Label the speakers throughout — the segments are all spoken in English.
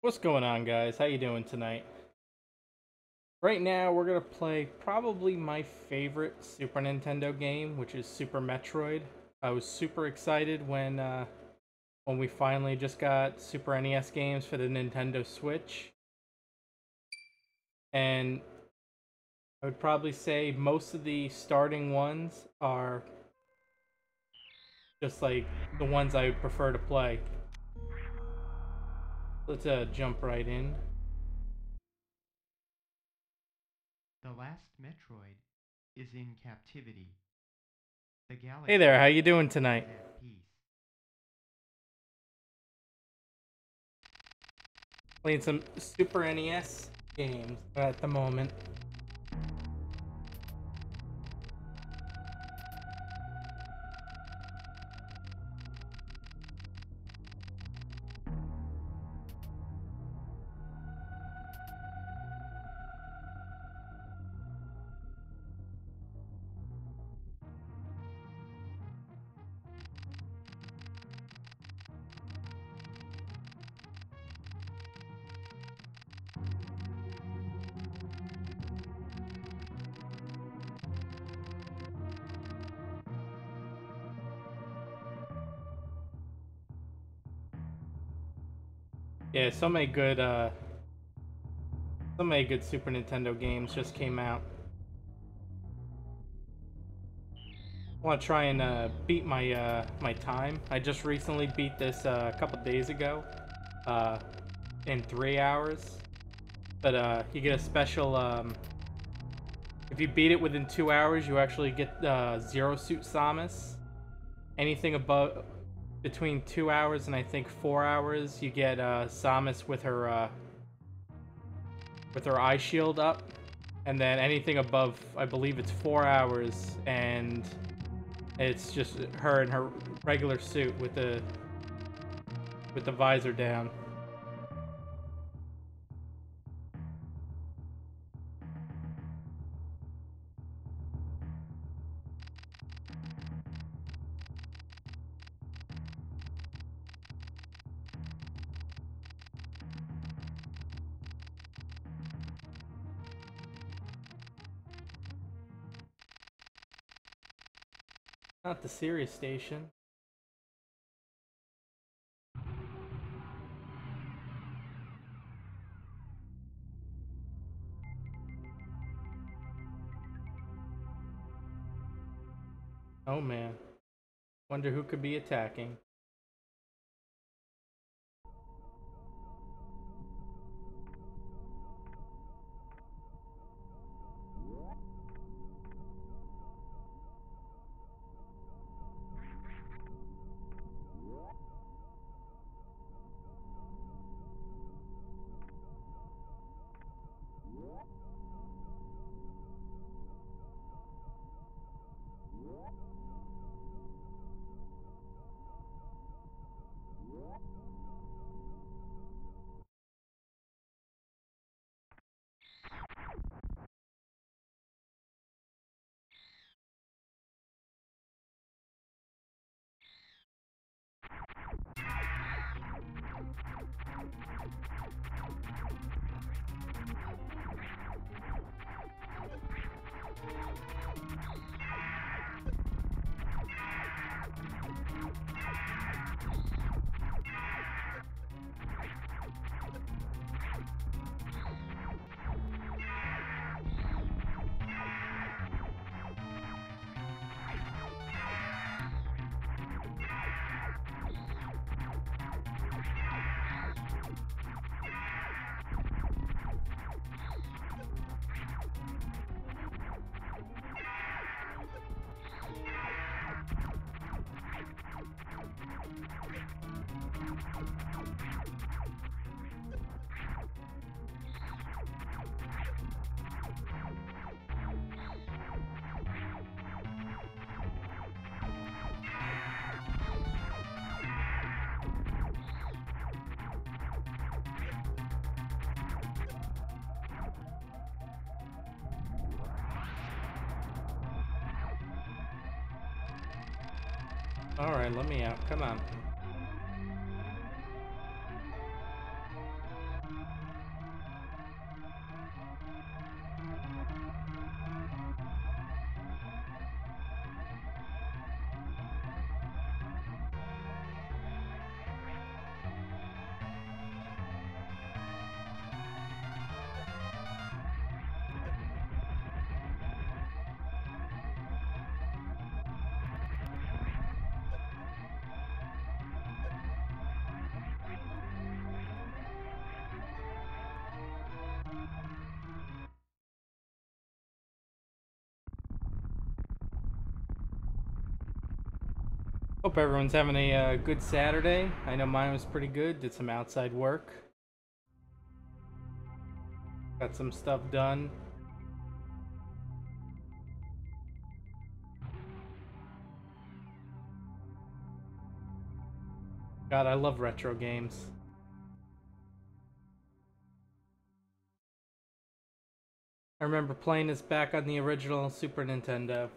Speaker 1: What's going on, guys? How you doing tonight? Right now, we're gonna play probably my favorite Super Nintendo game, which is Super Metroid. I was super excited when we finally just got Super NES games for the Nintendo Switch, and I would probably say most of the starting ones are just like the ones I would prefer to play. Let's jump right in.
Speaker 2: The last Metroid is in captivity. The
Speaker 1: Hey there, how
Speaker 2: galaxy
Speaker 1: you doing
Speaker 2: is
Speaker 1: tonight?
Speaker 2: at peace.
Speaker 1: Playing some Super NES games at the moment. Yeah, so many good Super Nintendo games just came out. I want to try and beat my time. I just recently beat this a couple days ago, uh, in 3 hours. But you get a special. If you beat it within 2 hours, you actually get Zero Suit Samus. Anything above between 2 hours and I think 4 hours, you get Samus with her eye shield up, and then anything above, I believe it's 4 hours, and it's just her in her regular suit with the visor down. Not the Sirius station. Oh man. Wonder who could be attacking. Alright, let me out. Come on. Hope everyone's having a good Saturday. I know mine was pretty good. Did some outside work. Got some stuff done. God, I love retro games. I remember playing this back on the original Super Nintendo.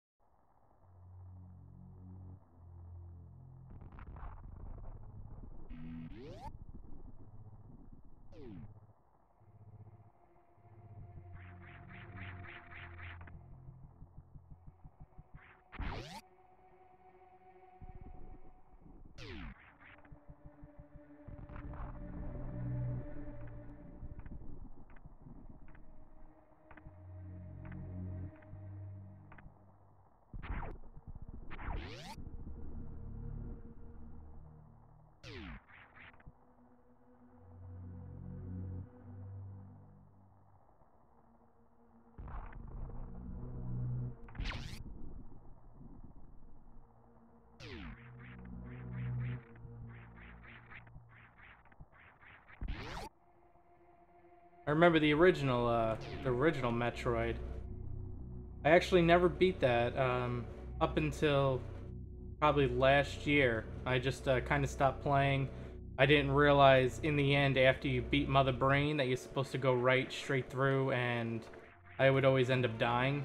Speaker 1: I remember the original Metroid. I actually never beat that up until probably last year. I just kind of stopped playing. I didn't realize in the end, after you beat Mother Brain, that you're supposed to go right straight through, and I would always end up dying.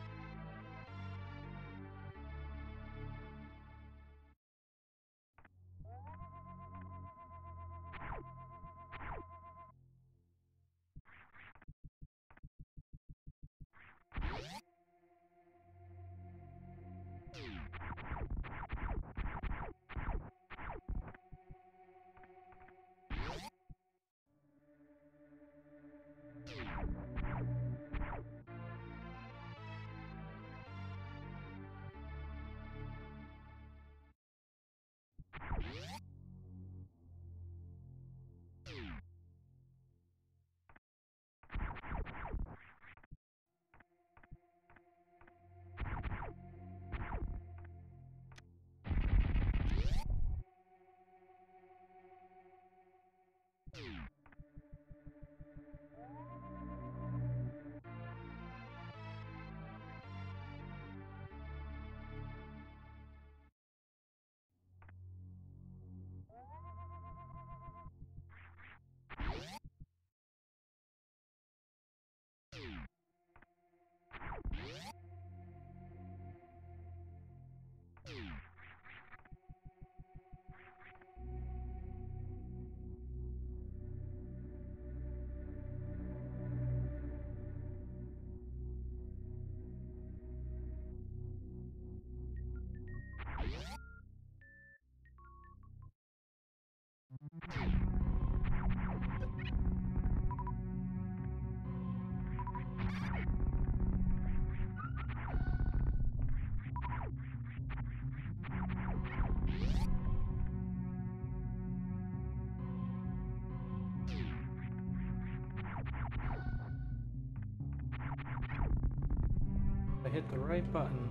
Speaker 1: I hit the right button.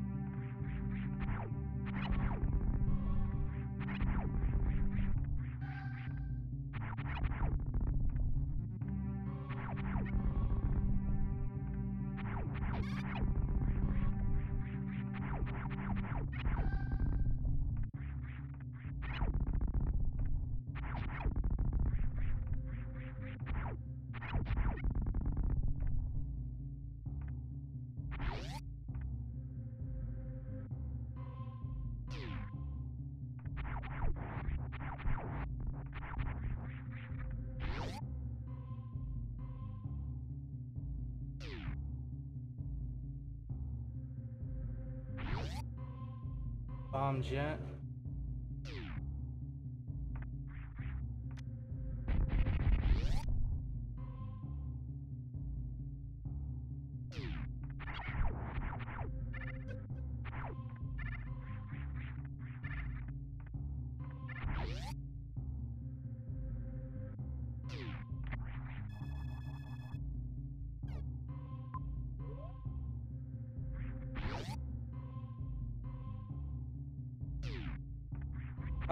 Speaker 1: Bomb jet.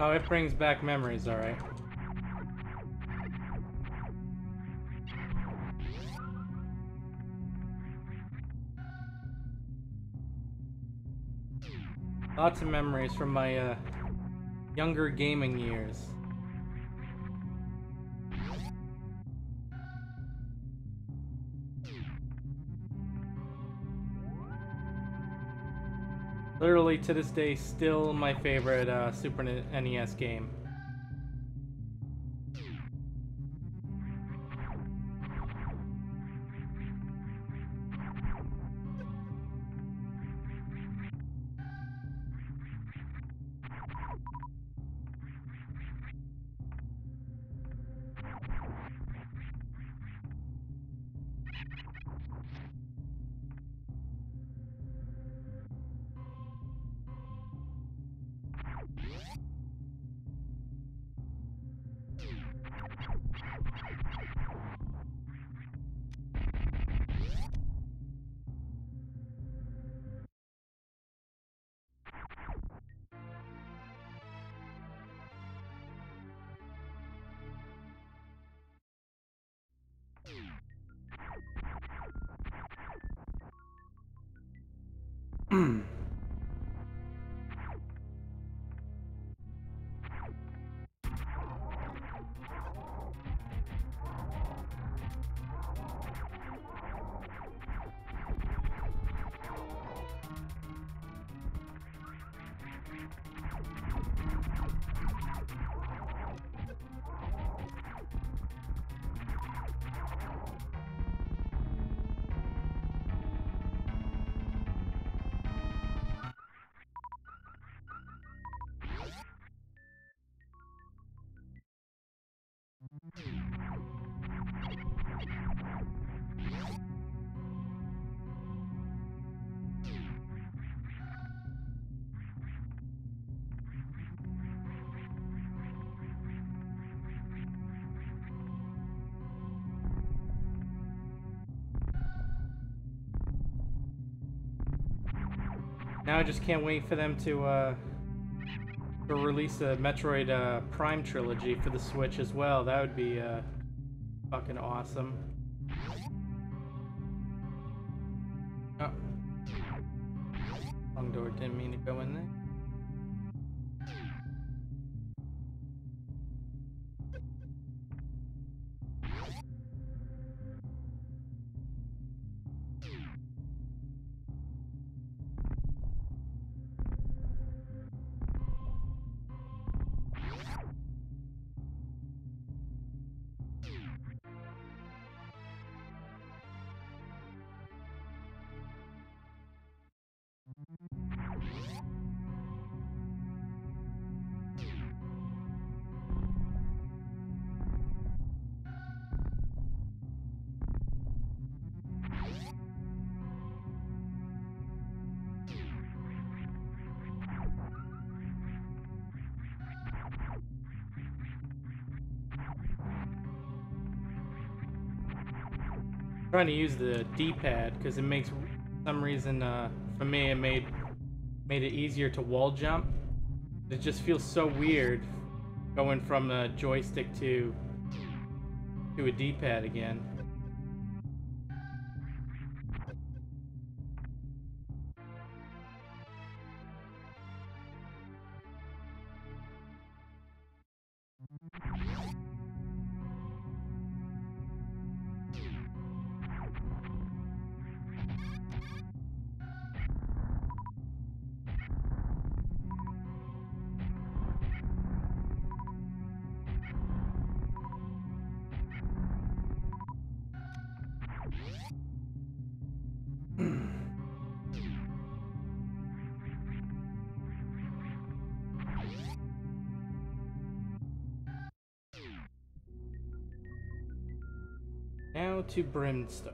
Speaker 1: Oh, it brings back memories, alright. Lots of memories from my younger gaming years. Literally to this day, still my favorite Super NES game. Now I just can't wait for them to release a Metroid Prime trilogy for the Switch as well. That would be fucking awesome. Oh. Wrong door, didn't mean to go in there. Trying to use the D-pad because it makes, for some reason, for me, it made it easier to wall jump. It just feels so weird going from a joystick to a D-pad again. Now to Brimstone.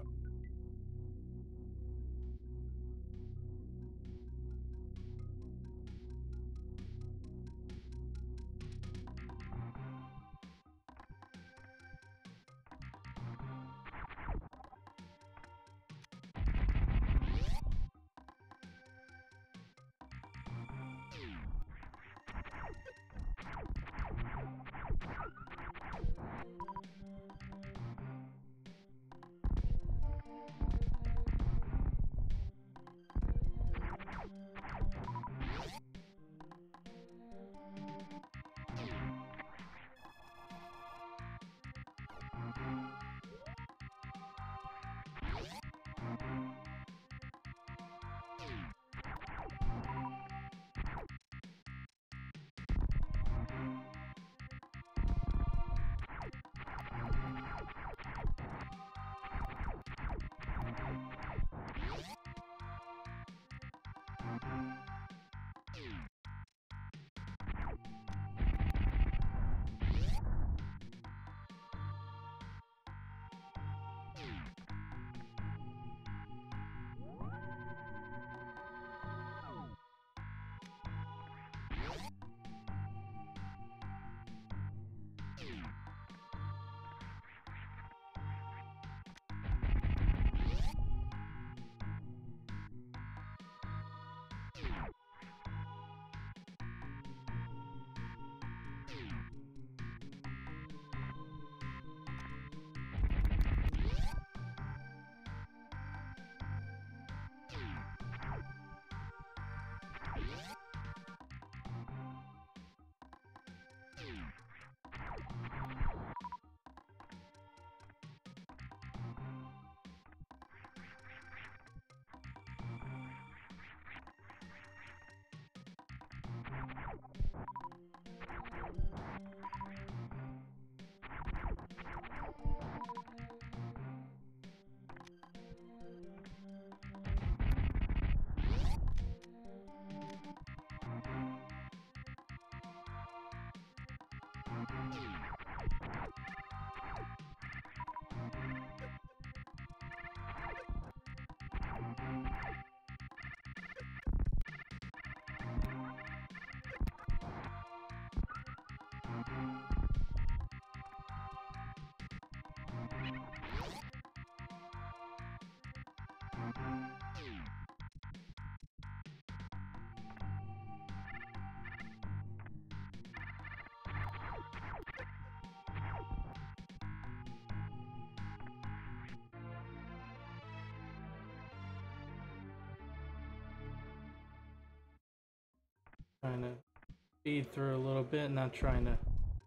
Speaker 1: Trying to speed through a little bit, not trying to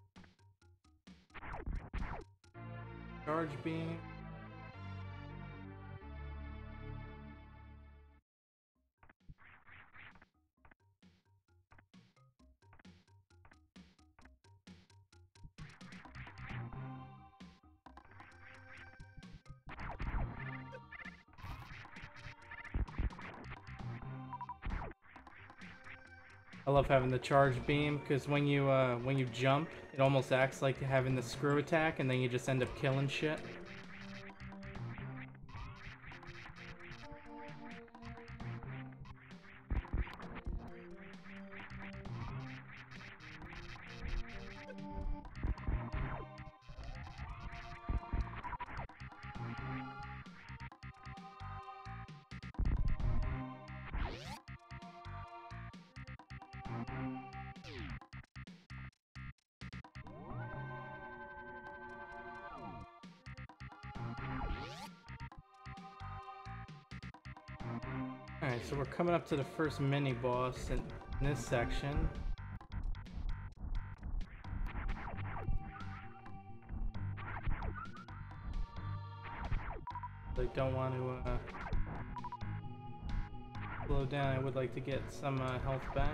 Speaker 1: charge beam. I love having the charge beam because when you jump, it almost acts like having the screw attack, and then you just end up killing shit. Alright, so we're coming up to the first mini boss in this section. I don't want to slow down. I would like to get some health back.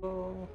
Speaker 1: possible.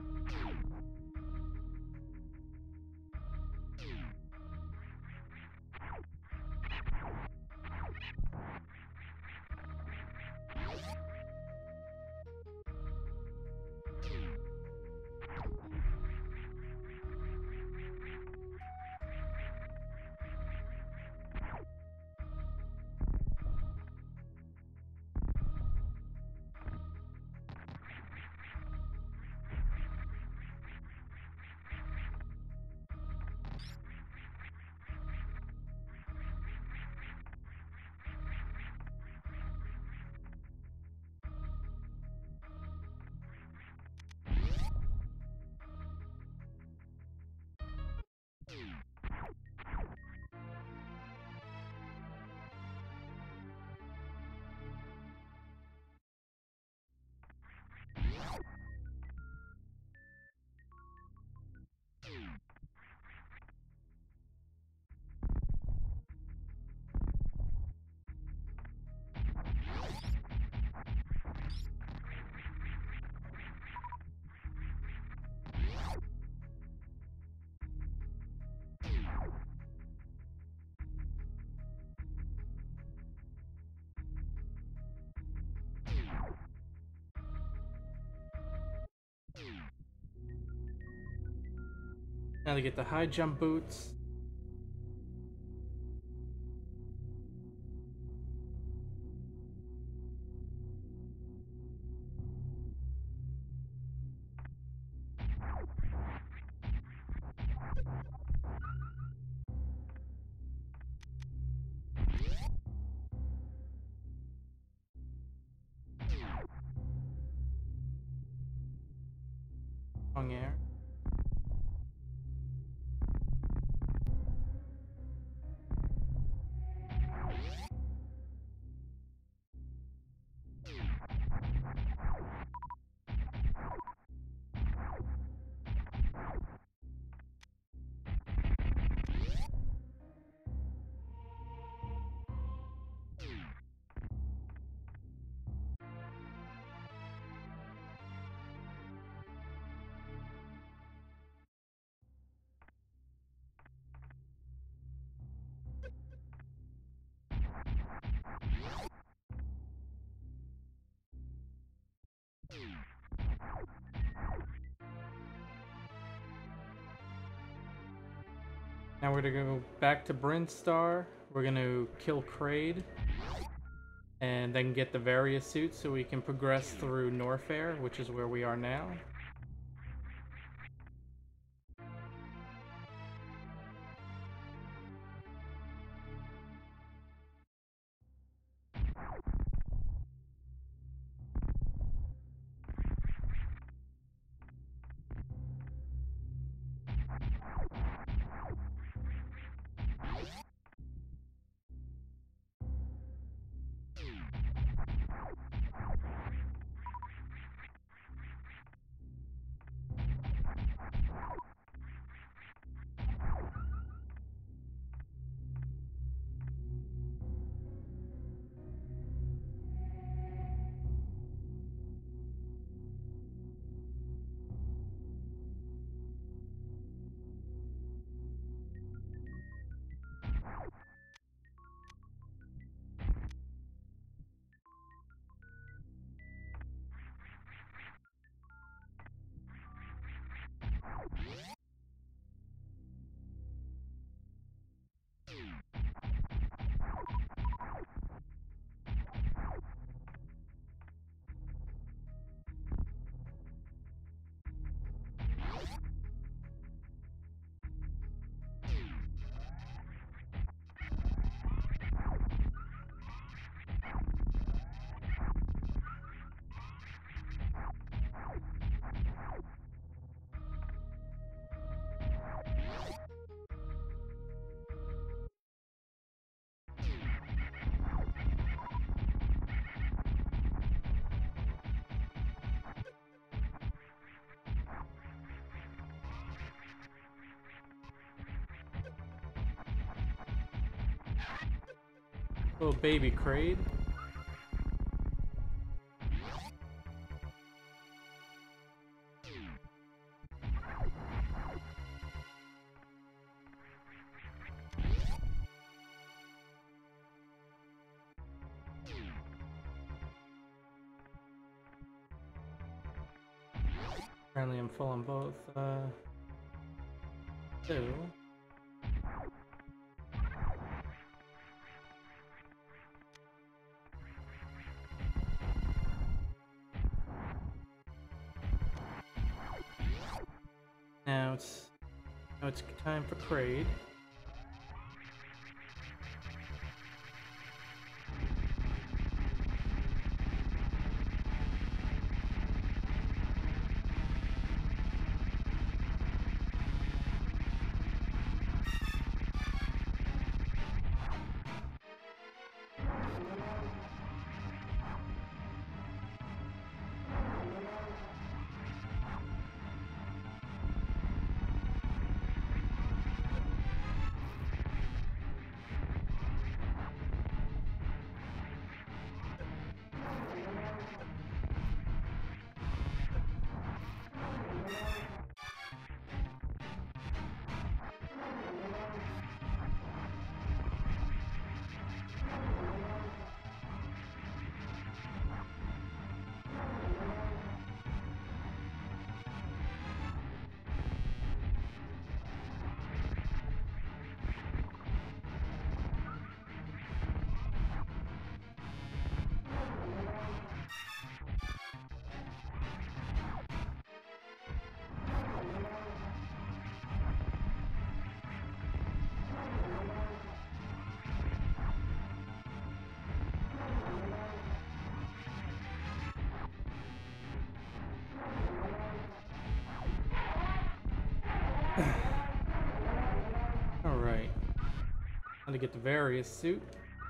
Speaker 1: Now to get the high jump boots. Strong air. Now we're gonna go back to Brinstar. We're gonna kill Kraid, and then get the various suits so we can progress through Norfair, which is where we are now. Little baby Kraid. Apparently I'm full on both. Two. Now it's time for Kraid. Alright. Time to get the various suit.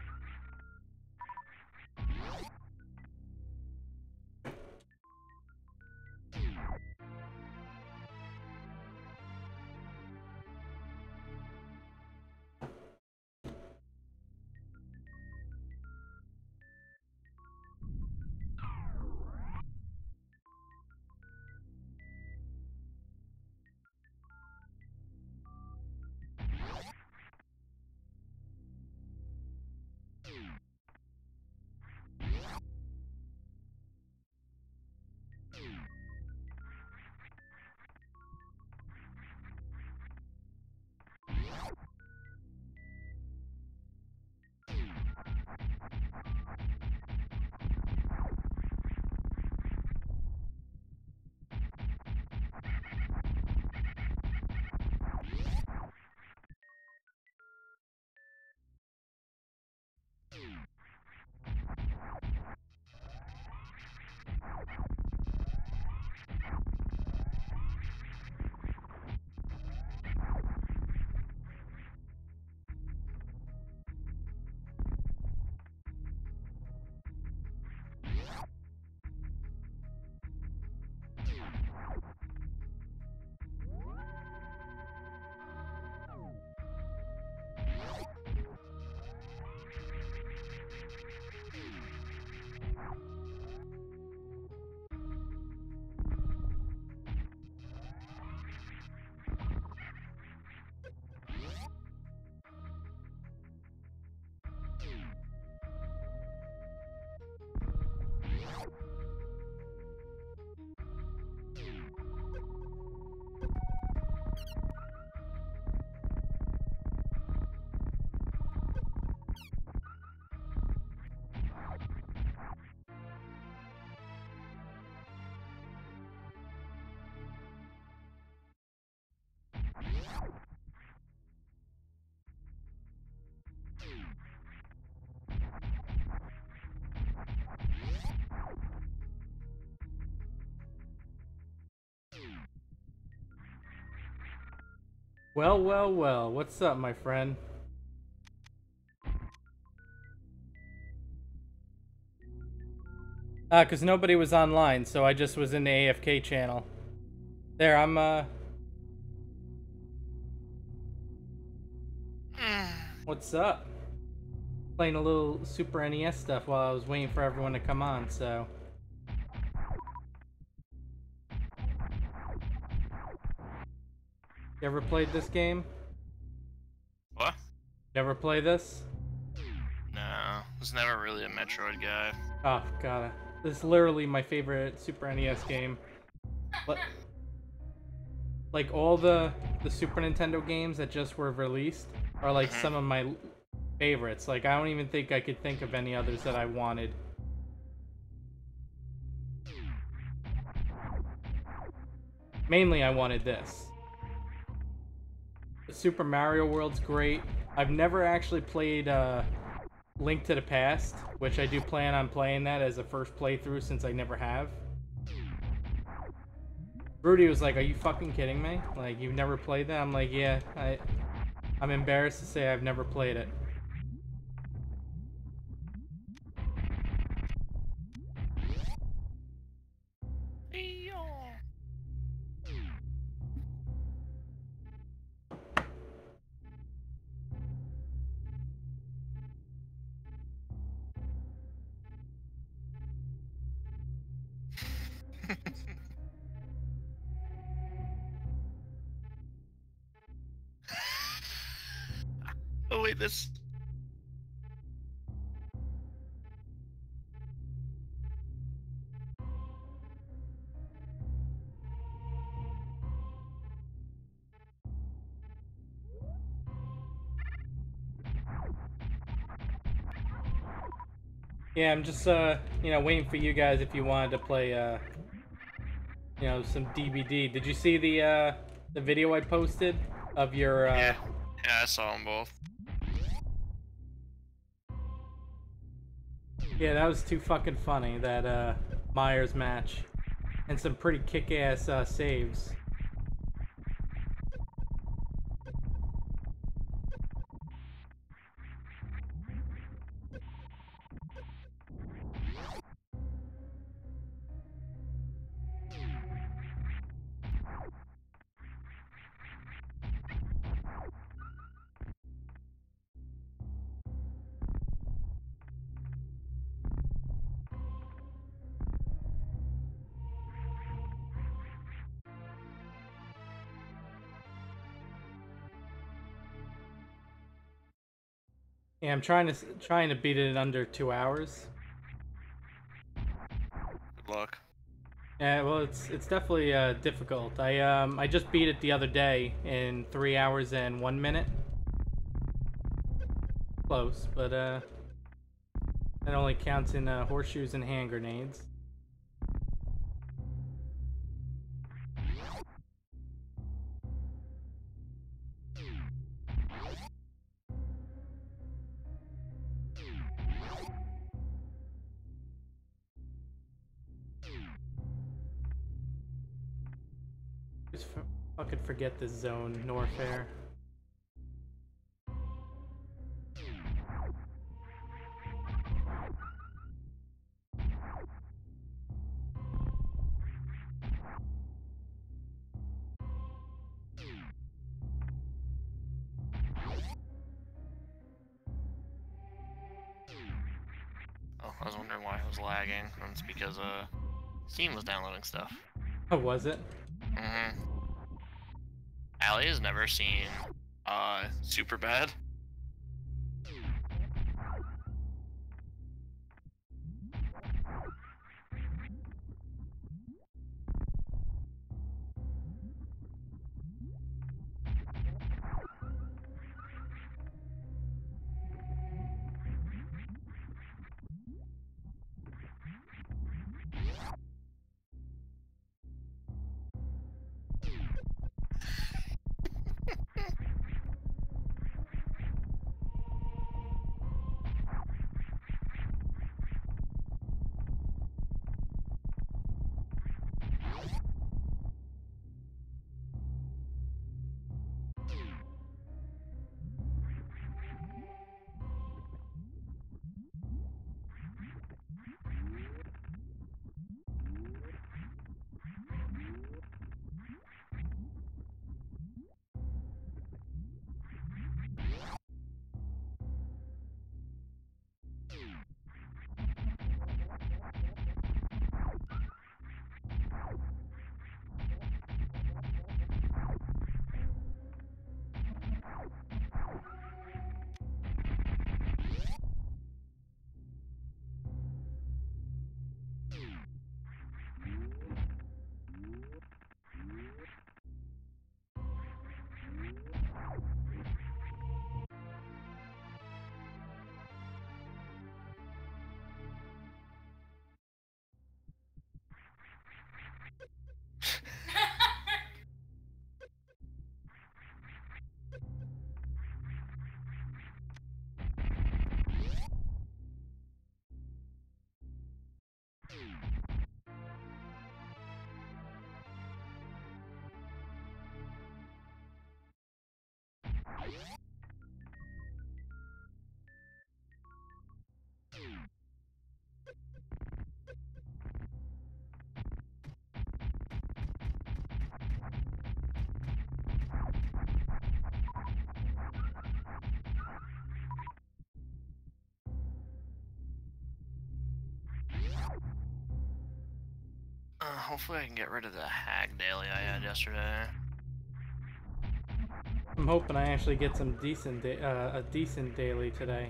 Speaker 1: Well, well, well. What's up, my friend? Cause nobody was online, so I just was in the AFK channel. There, I'm what's up? Playing a little Super NES stuff while I was waiting for everyone to come on, so. You ever played this game?
Speaker 3: What?
Speaker 1: You ever play this?
Speaker 3: No, I was never really a Metroid guy.
Speaker 1: Oh, God. This is literally my favorite Super NES game. like all the Super Nintendo games that just were released are like some of my favorites. Like I don't even think I could think of any others that I wanted. Mainly I wanted this. The Super Mario World's great. I've never actually played Link to the Past, which I do plan on playing that as a first playthrough since I never have. Rudy was like, "Are you fucking kidding me? Like, you've never played that?" I'm like, "Yeah, I'm embarrassed to say I've never played it."
Speaker 3: Oh wait, this.
Speaker 1: Yeah, I'm just waiting for you guys if you wanted to play some DBD. Did you see the video I posted of your
Speaker 3: Yeah, I saw them both.
Speaker 1: Yeah, that was too fucking funny, that Myers match. And some pretty kick-ass saves. Yeah, I'm trying to beat it in under 2 hours.
Speaker 3: Good luck.
Speaker 1: Yeah, well, it's definitely difficult. I just beat it the other day in 3 hours and 1 minute. Close, but that only counts in horseshoes and hand grenades. Just fucking forget this zone, Norfair.
Speaker 3: Oh, I was wondering why it was lagging. And it's because Steam was downloading stuff.
Speaker 1: Oh, was it?
Speaker 3: Allie has never seen Super Bad. Hopefully I can get rid of the hag daily I had yesterday.
Speaker 1: I'm hoping I actually get some decent a decent daily today.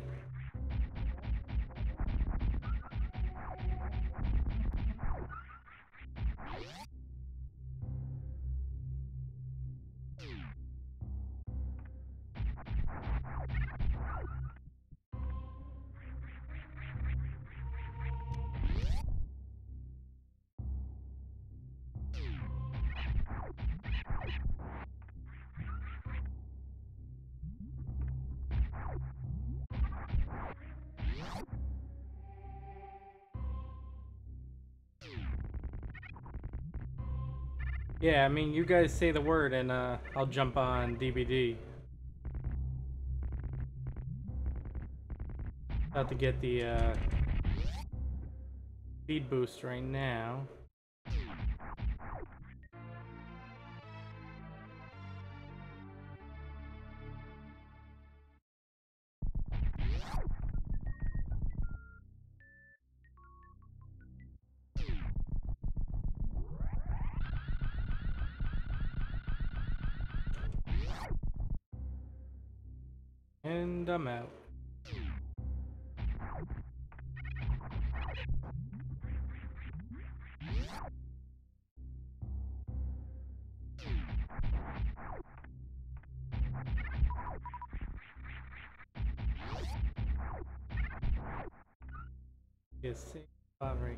Speaker 1: Yeah, I mean, you guys say the word and I'll jump on DVD. About to get the speed boost right now. And I'm out. Yes, save spot right.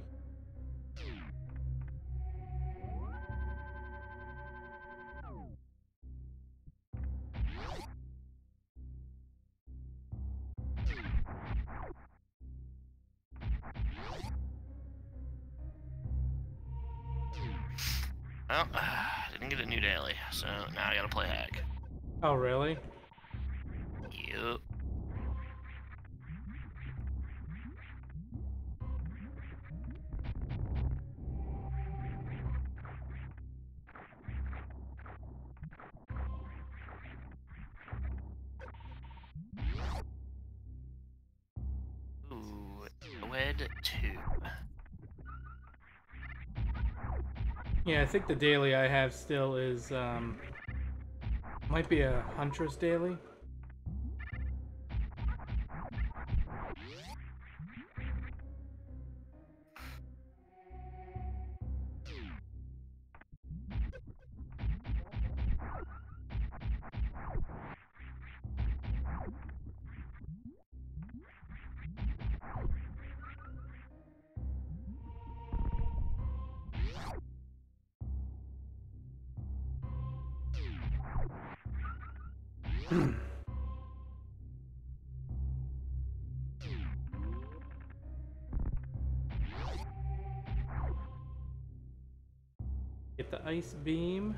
Speaker 3: Well, didn't get a new daily, so now I gotta play hag.
Speaker 1: Oh, really?
Speaker 3: Yup. Ooh, Wed 2.
Speaker 1: Yeah, I think the daily I have still is might be a Huntress daily. Get the ice beam.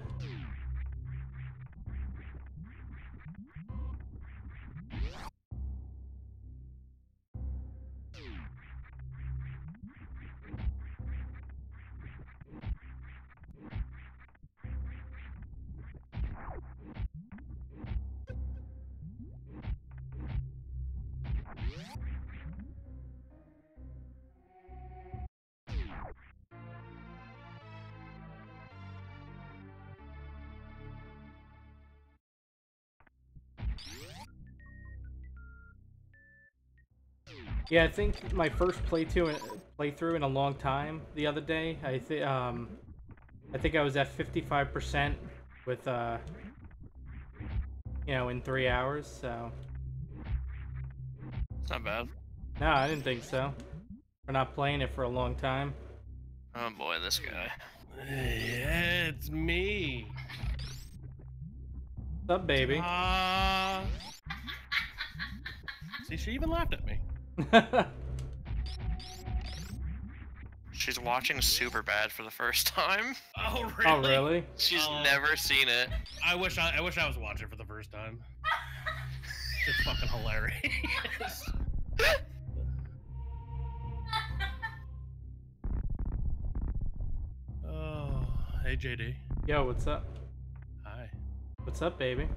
Speaker 1: Yeah, I think my first playthrough in a long time the other day. I think I was at 55% with you know, in 3 hours. So
Speaker 3: It's not bad.
Speaker 1: no, I didn't think so. We're not playing it for a long time.
Speaker 3: Oh boy, this guy.
Speaker 4: Yeah, it's me.
Speaker 1: What's up, baby?
Speaker 4: See, she even laughed at me.
Speaker 3: She's watching Super Bad for the first time.
Speaker 4: Oh, really?
Speaker 1: Oh, really?
Speaker 3: She's never seen it.
Speaker 4: I wish I was watching for the first time. It's fucking hilarious. Oh, hey JD.
Speaker 1: Yo, what's up?
Speaker 4: Hi.
Speaker 1: What's up, baby?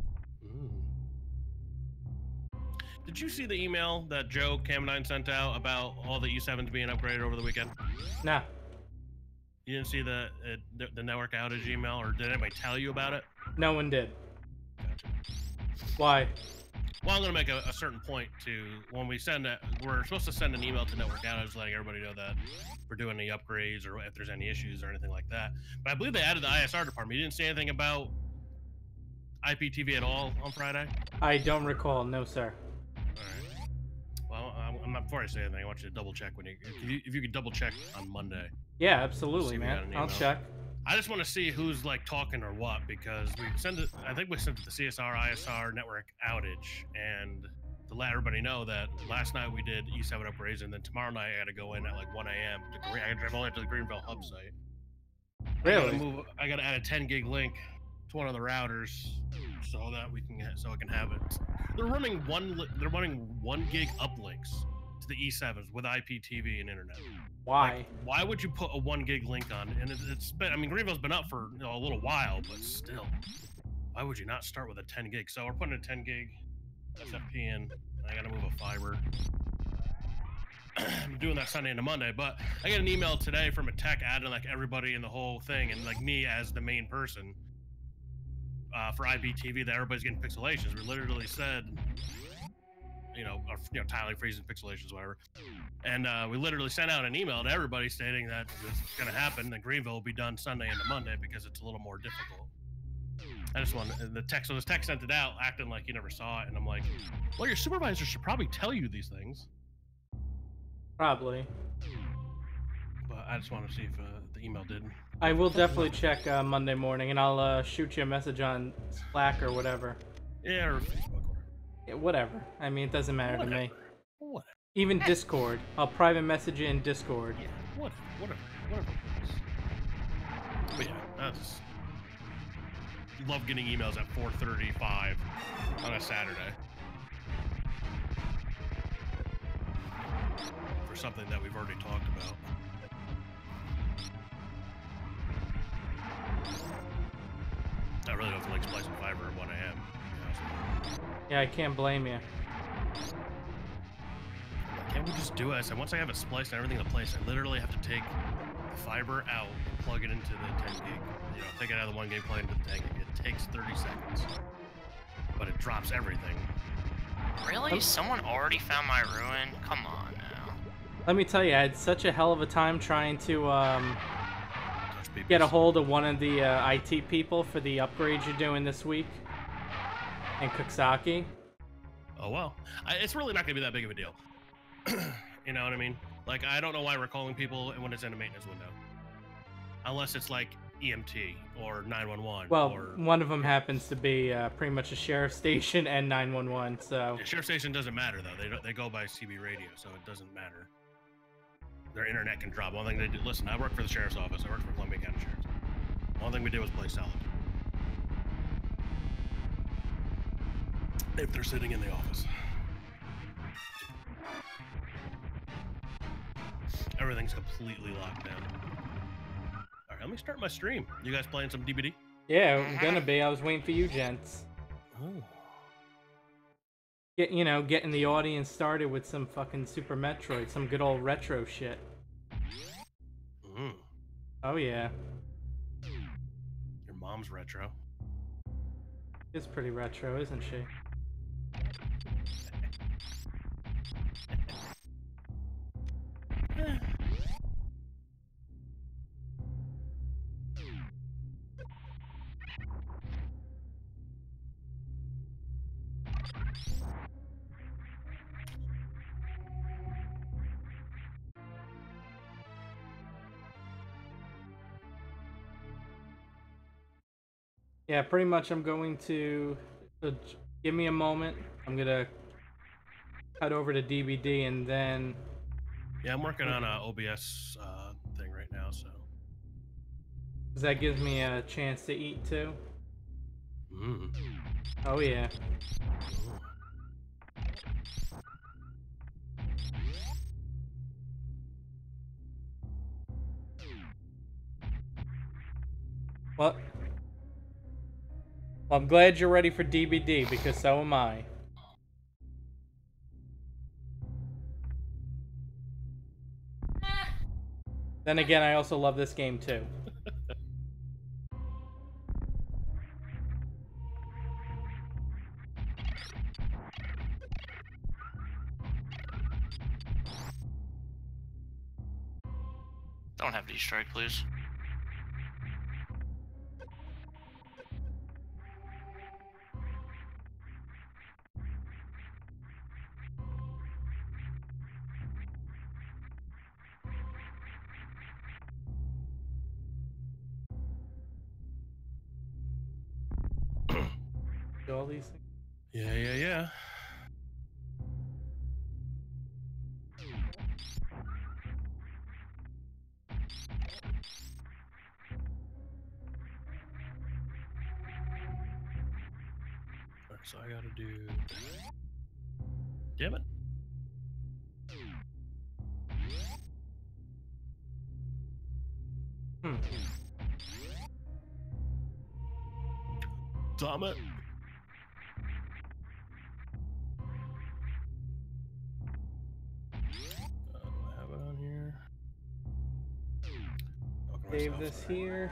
Speaker 4: Did you see the email that Joe Cam9 sent out about all the E7s being upgraded over the weekend?
Speaker 1: Nah.
Speaker 4: You didn't see the network outage email, or did anybody tell you about it?
Speaker 1: No one did.
Speaker 4: Gotcha.
Speaker 1: Why?
Speaker 4: Well, I'm gonna make a certain point to when we send it. We're supposed to send an email to network outage, letting everybody know that we're doing any upgrades or if there's any issues or anything like that. But I believe they added the ISR department. You didn't say anything about IPTV at all on Friday.
Speaker 1: I don't recall. No, sir.
Speaker 4: All right. Well, I'm not before I say anything. I want you to double check if you could double check on Monday.
Speaker 1: Yeah,
Speaker 4: See
Speaker 1: absolutely,
Speaker 4: if we got
Speaker 1: man.
Speaker 4: an
Speaker 1: I'll
Speaker 4: email.
Speaker 1: check.
Speaker 4: I just want to see who's like talking or what, because we send it. I think we sent it to the CSR ISR network outage, and to let everybody know that last night we did E7 upgrades, and then tomorrow night I got to go in at like 1 a.m. I got to drive all the way to the Greenville hub site.
Speaker 1: Really?
Speaker 4: I got to add a 10 gig link to one of the routers so that I can have it. They're running 1 gig uplinks to the E7s with IPTV and internet.
Speaker 1: Why?
Speaker 4: Like, why would you put a 1 gig link on? And it's been, I mean, Greenville's been up for a little while, but still, why would you not start with a 10 gig? So we're putting a 10 gig SFP in, and I gotta move a fiber. I'm doing that Sunday into Monday, but I got an email today from a tech adding like everybody in the whole thing, and like me as the main person for IPTV, that everybody's getting pixelations. We literally said, tiling, freezing, pixelations, whatever. And we literally sent out an email to everybody stating that it's going to happen, and Greenville will be done Sunday into Monday because it's a little more difficult. I just want the text. So this text sent it out, acting like you never saw it, and I'm like, well, your supervisor should probably tell you these things.
Speaker 1: Probably.
Speaker 4: But I just want to see if the email did.
Speaker 1: I will definitely check Monday morning, and I'll shoot you a message on Slack or whatever.
Speaker 4: Yeah, or Facebook.
Speaker 1: Yeah, whatever. I mean, it doesn't matter to me.
Speaker 4: Whatever.
Speaker 1: Even Discord. I'll private message you in Discord.
Speaker 4: Yeah, whatever. But yeah, I just love getting emails at 4:35 on a Saturday for something that we've already talked about. I really don't feel like splicing fiber at 1 a.m.
Speaker 1: Yeah, I can't blame you.
Speaker 4: Can't we just do it? I said, once I have it spliced and everything in place, I literally have to take the fiber out, plug it into the 10 gig. Take it out of the 1 gig, plug it into the 10 gig. It takes 30 seconds, but it drops everything.
Speaker 3: Really? Someone already found my ruin? Come on now.
Speaker 1: Let me tell you, I had such a hell of a time trying to get a hold of one of the IT people for the upgrades you're doing this week in Koksaki.
Speaker 4: Oh, well. It's really not going to be that big of a deal. You know what I mean? Like, I don't know why we're calling people when it's in a maintenance window. Unless it's like EMT or 911.
Speaker 1: Well,
Speaker 4: or,
Speaker 1: one of them happens to be pretty much a sheriff's station and 911, so...
Speaker 4: The sheriff's station doesn't matter, though. They go by CB radio, so it doesn't matter. Their internet can drop. One thing they do... Listen, I work for the sheriff's office. I work for Columbia County Sheriff's. One thing we do is play solid. If they're sitting in the office. Everything's completely locked down. Alright, let me start my stream. You guys playing some DBD?
Speaker 1: Yeah, I'm gonna be. I was waiting for you, gents.
Speaker 4: Oh.
Speaker 1: Getting the audience started with some fucking Super Metroid, some good old retro shit.
Speaker 4: Mm.
Speaker 1: Oh yeah.
Speaker 4: Your mom's retro.
Speaker 1: She's pretty retro, isn't she? Yeah, pretty much I'm going to... give me a moment. I'm gonna cut over to DBD and then...
Speaker 4: Yeah, I'm working on a OBS thing right now, so...
Speaker 1: Because that gives me a chance to eat too.
Speaker 4: Mm.
Speaker 1: Oh yeah. Well, I'm glad you're ready for DBD, because so am I. Then again, I also love this game too.
Speaker 3: Don't have D-Strike, please.
Speaker 1: Do all these things.
Speaker 4: Yeah. Alright, so I gotta do. Damn it. Damn it. Do I have it on here? Okay,
Speaker 1: Save
Speaker 4: myself,
Speaker 1: this
Speaker 4: sorry.
Speaker 1: here.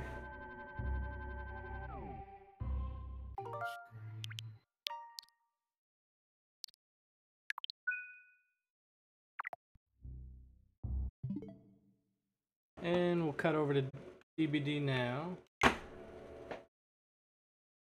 Speaker 1: And we'll cut over to DBD now.